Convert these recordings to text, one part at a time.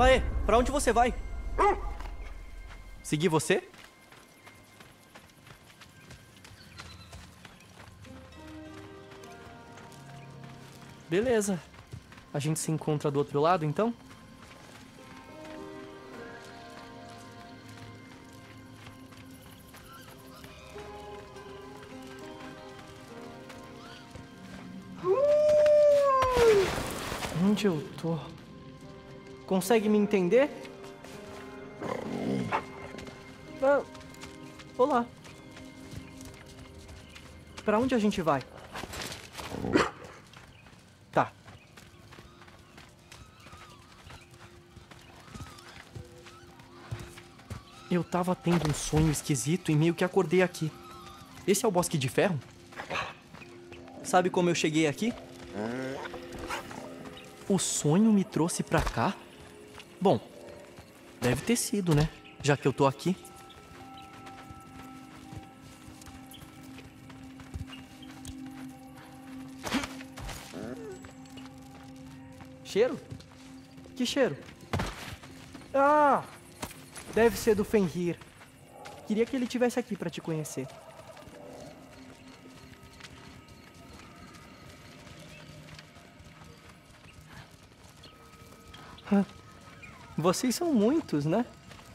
Aê, pra onde você vai? Seguir você? Beleza. A gente se encontra do outro lado, então? Onde eu tô? Consegue me entender? Ah, olá. Pra onde a gente vai? Tá. Eu tava tendo um sonho esquisito e meio que acordei aqui. Esse é o Bosque de Ferro? Sabe como eu cheguei aqui? O sonho me trouxe pra cá? Bom, deve ter sido, né? Já que eu tô aqui. Cheiro? Que cheiro? Ah! Deve ser do Fenrir. Queria que ele tivesse aqui pra te conhecer. Vocês são muitos, né?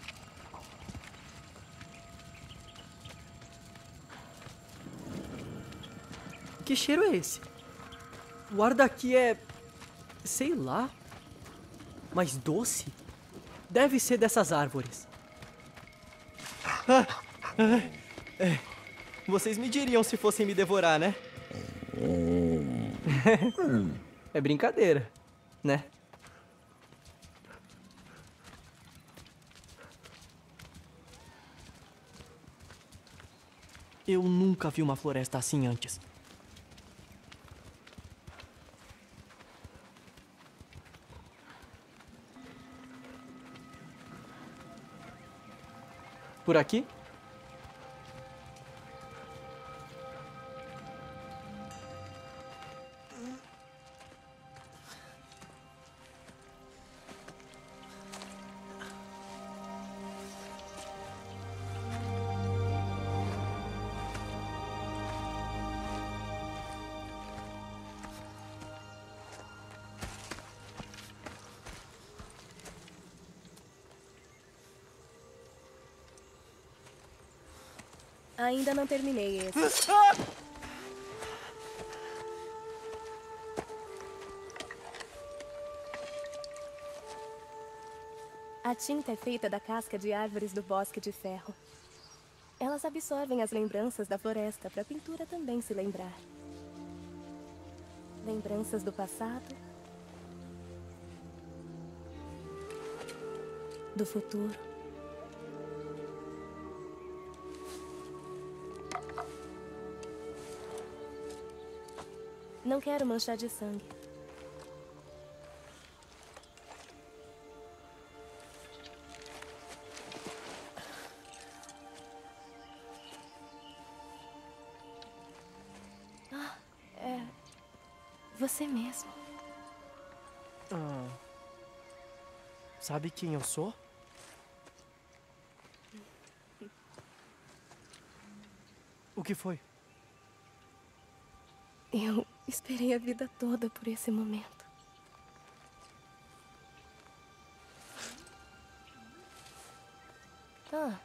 Que cheiro é esse? O ar daqui é... sei lá... mais doce? Deve ser dessas árvores. Vocês me diriam se fossem me devorar, né? É brincadeira, né? Eu nunca vi uma floresta assim antes. Por aqui? Ainda não terminei esse. A tinta é feita da casca de árvores do Bosque de Ferro. Elas absorvem as lembranças da floresta para a pintura também se lembrar. Lembranças do passado, do futuro. Não quero manchar de sangue. Ah, é... você mesmo. Sabe quem eu sou? O que foi? Eu esperei a vida toda por esse momento. Ah.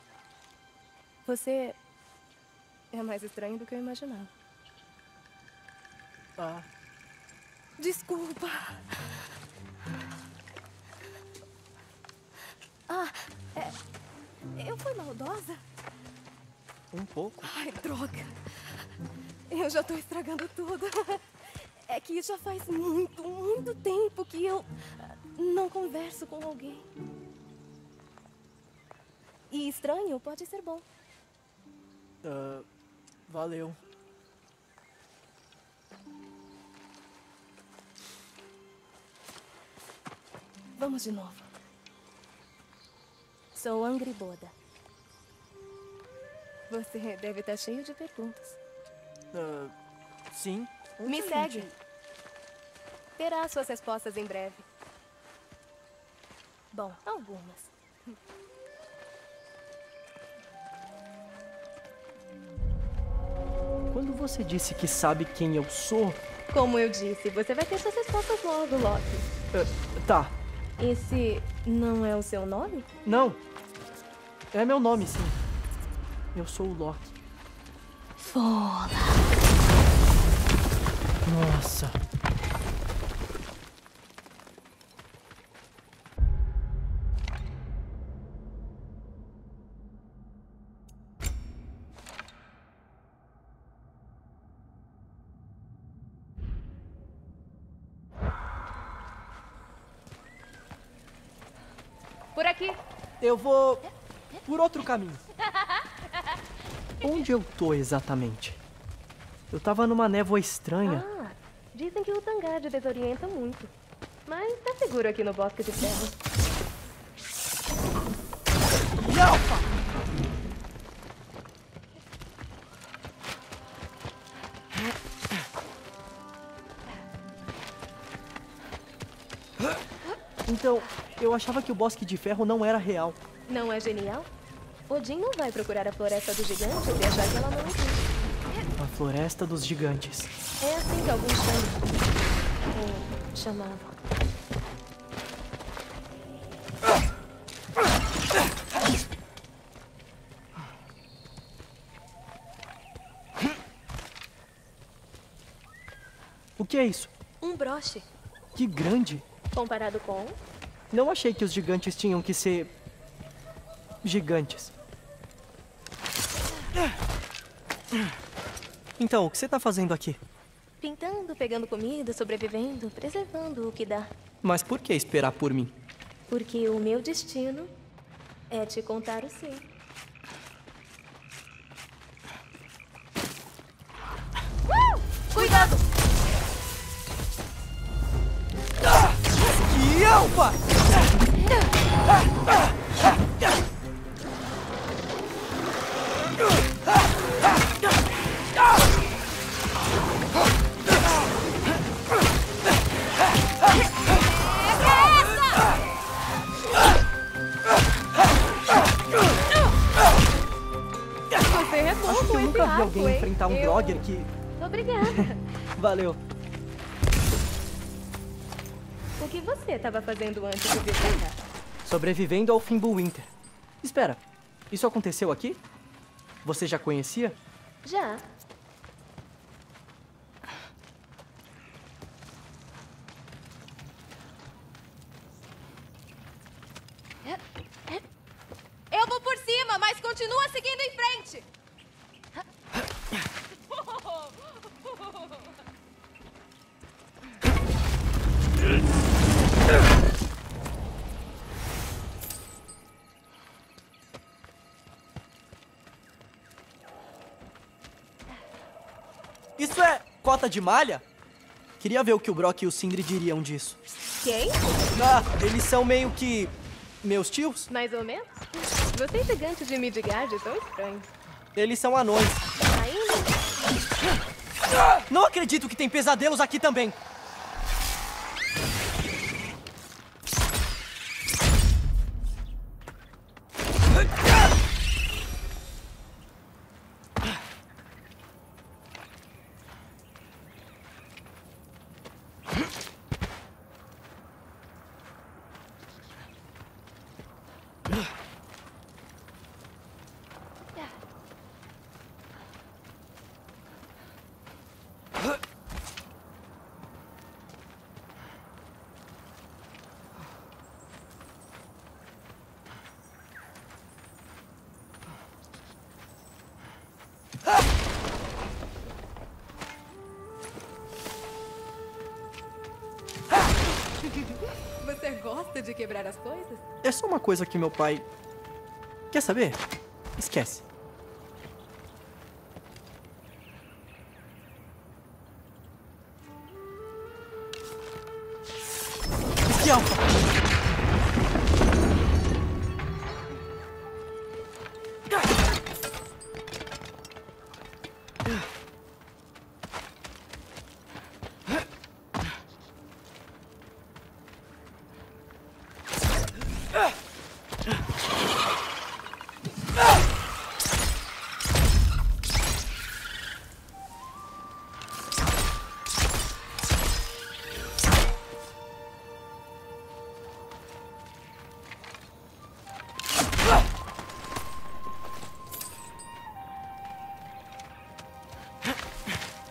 Você é mais estranho do que eu imaginava. Ah. Desculpa. Eu fui maldosa? Um pouco. Ai, droga. Eu já tô estragando tudo. É que já faz muito tempo que eu não converso com alguém. E estranho pode ser bom. Valeu. Vamos de novo. Sou Angriboda. Você deve estar cheio de perguntas. Sim. Me segue. Terá suas respostas em breve. Bom, algumas. Quando você disse que sabe quem eu sou... Como eu disse, você vai ter suas respostas logo, Loki. Tá. Esse não é o seu nome? Não. É meu nome, sim. Eu sou o Loki. Fola. Nossa. Por aqui. Eu vou por outro caminho. Onde eu tô exatamente? Eu tava numa névoa estranha. Ah, dizem que o Tangard desorienta muito. Mas tá seguro aqui no Bosque de Ferro. Yalpa! Então, eu achava que o Bosque de Ferro não era real. Não é genial? Odin não vai procurar a Floresta do Gigante e achar que ela não existe. A Floresta dos Gigantes. É assim que alguns chamam. Ou chamavam. O que é isso? Um broche. Que grande! Comparado com... Não achei que os gigantes tinham que ser... gigantes. Então, o que você tá fazendo aqui? Pintando, pegando comida, sobrevivendo, preservando o que dá. Mas por que esperar por mim? Porque o meu destino é te contar o seu. Cuidado! Que alfa! Você é bom Acho que com eu esse nunca vi arco, alguém hein? enfrentar um Eu- Grogger que... Obrigada. Valeu. O que você estava fazendo antes de vir pra cá? Sobrevivendo ao Fimbulwinter. Espera, isso aconteceu aqui? Você já conhecia? Já. Eu vou por cima, mas continua seguindo em frente. Isso é cota de malha? Queria ver o que o Brock e o Sindri diriam disso. Quem? Ah, eles são meio que... meus tios? Mais ou menos? Vocês gigantes de Midgard são estranhos. Eles são anões. Ainda? Não acredito que tem pesadelos aqui também. Você gosta de quebrar as coisas? É só uma coisa que meu pai... Quer saber? Esquece. Que alfa!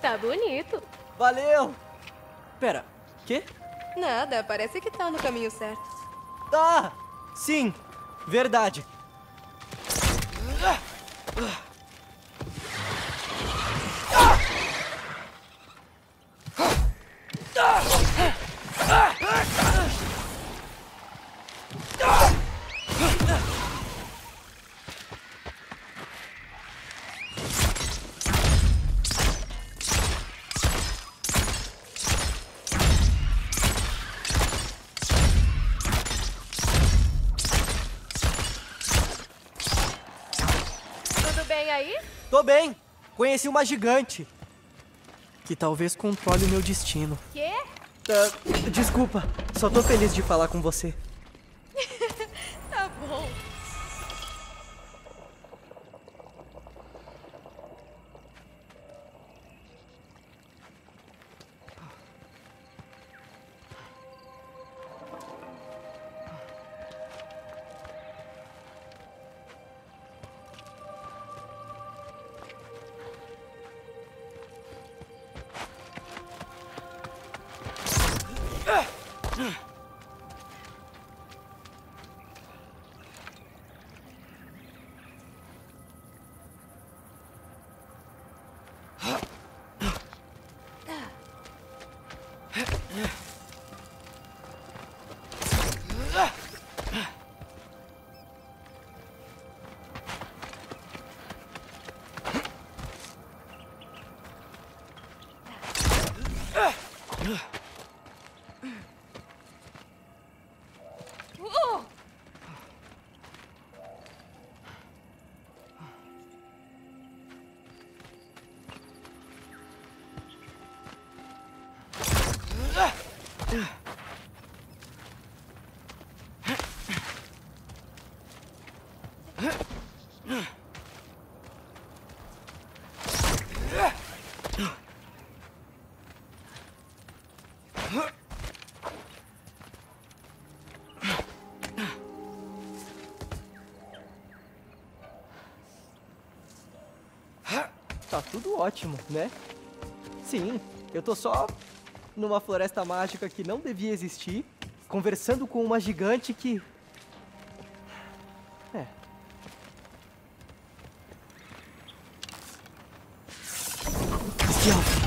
Tá bonito. Valeu! Pera, quê? Nada, parece que tá no caminho certo. Ah! Sim! Verdade! Tudo bem aí? Tô bem! Conheci uma gigante. Que talvez controle o meu destino. Quê? Desculpa, só tô feliz de falar com você. Tá bom. Tá tudo ótimo, né? Sim, eu tô só numa floresta mágica que não devia existir, conversando com uma gigante que... É. Diabo.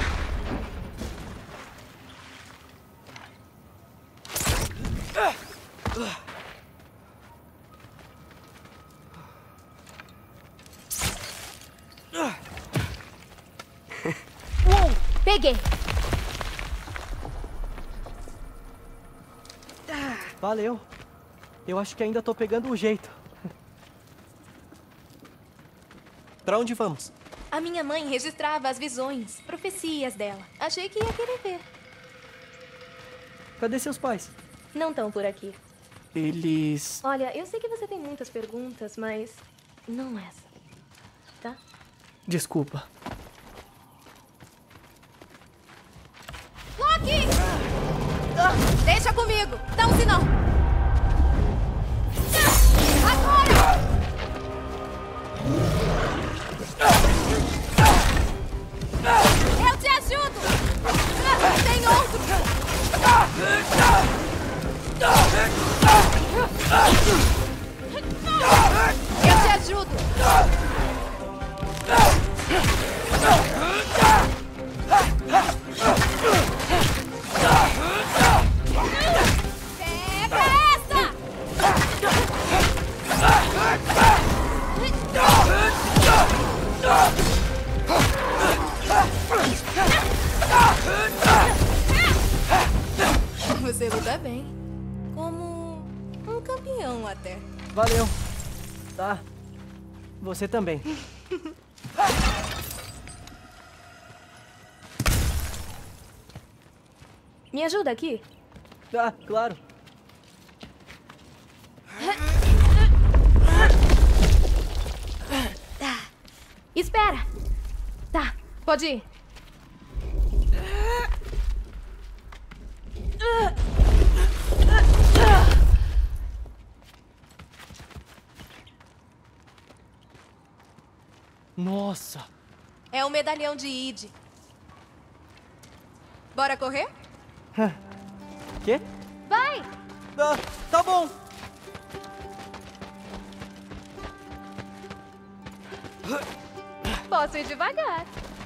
Peguei. Valeu. Eu acho que ainda tô pegando o jeito. Pra onde vamos? A minha mãe registrava as visões, profecias dela. Achei que ia querer ver. Cadê seus pais? Não estão por aqui. Eles... Olha, eu sei que você tem muitas perguntas, mas não essa. Tá? Desculpa. Loki! Deixa comigo! Dá um sinal! Agora! Eu te ajudo! Tem outro! Eu te ajudo! Pega essa! Você luta bem. Como um campeão até. Valeu. Tá. Você também. Me ajuda aqui? Ah, claro. Espera! Tá, pode ir. Nossa. É o medalhão de Id. Bora correr? Quê? Vai! Tá bom. Posso ir devagar.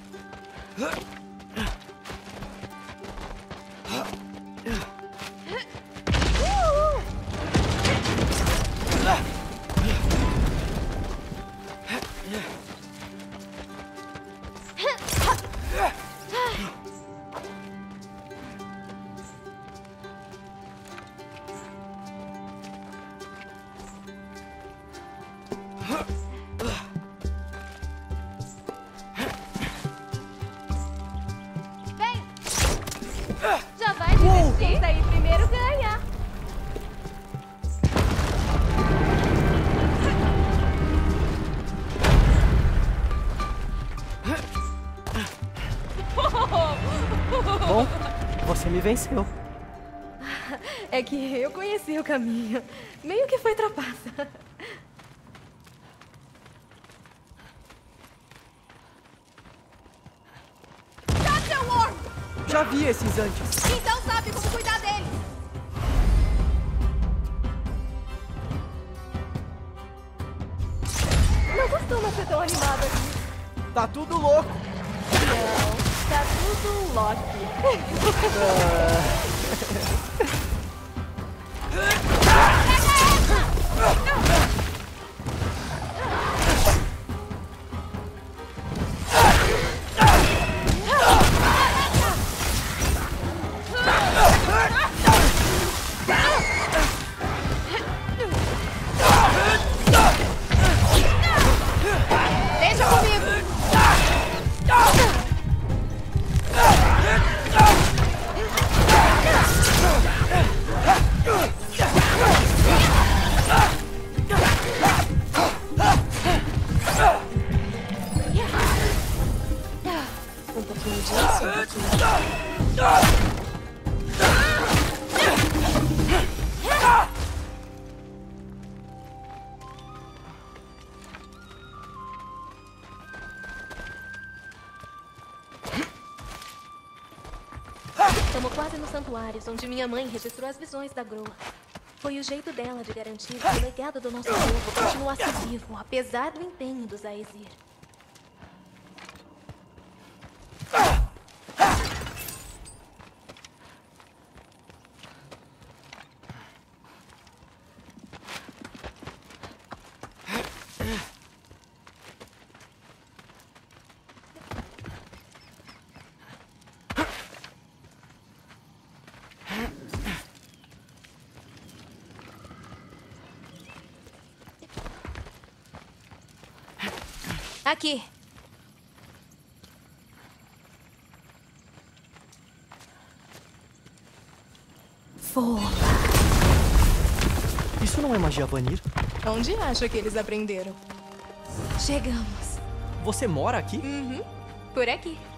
Já vai desistir? Quem sair primeiro ganha. Bom, você me venceu. É que eu conheci o caminho. Meio que foi trapaça. Já vi esses antes. Então sabe como cuidar deles. Não costuma ser tão animado aqui. Tá tudo louco. Não, tá tudo Loki. Deixa comigo. Um pouquinho disso, um pouquinho. Estamos quase nos santuários, onde minha mãe registrou as visões da Groa. Foi o jeito dela de garantir que o legado do nosso povo continuasse vivo, apesar do empenho dos Aesir. Aqui. Fofa. Isso não é magia Vanir? Onde acha que eles aprenderam? Chegamos. Você mora aqui? Por aqui.